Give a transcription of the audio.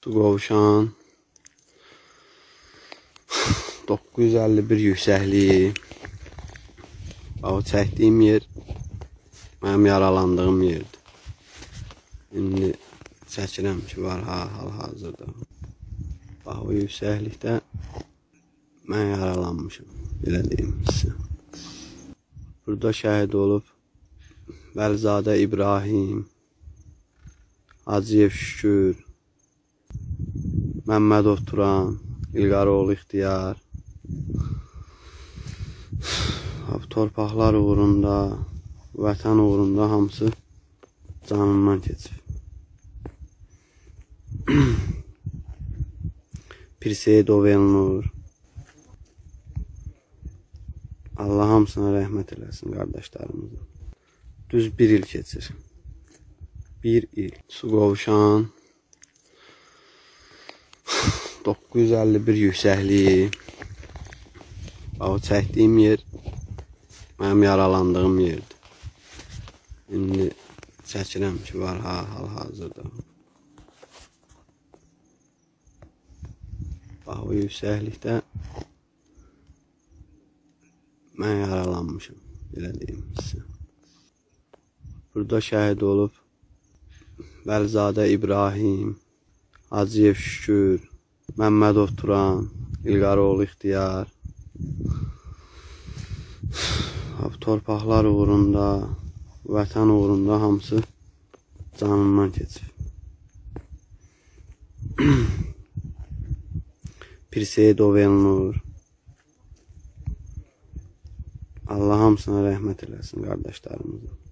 Su qovuşan 951 yüksəkliyi. O çəkdiyim yer mənim yaralandığım yerdir. İndi çəkirəm ki, var hal-hazırda. Bax, o yüksəklikdə mən yaralanmışım, belə deyim sizə. Burada şəhid olub Vəlizadə İbrahim, Hacıyev Şükür, Məmmədov Turan, İlqaroğlu İxtiyar. Torpaqlar uğrunda, vətən uğrunda hamısı canından keçib. Pirseyidov Elnur. Allah hamısına rəhmət eləsin qardaşlarımızın. Düz bir il keçir. Bir il. Su qovuşan 951 yüksəkliyi. O çəkdiyim yer mənim yaralandığım yerdir. İndi çəkirəm ki, var hal-hazırda. Bax, o yüksəklikdə mən yaralanmışım, belə deyim sizə. Burada şəhid olub Vəlizadə İbrahim, Hacıyev Şükür, Məmmədov Turan, İlqaroğlu İxtiyar. Torpaqlar uğrunda, vətən uğrunda hamısı canından keçib. Pirseyidov Elnur. Allah hamısına rəhmət eləsin qardaşlarımızın.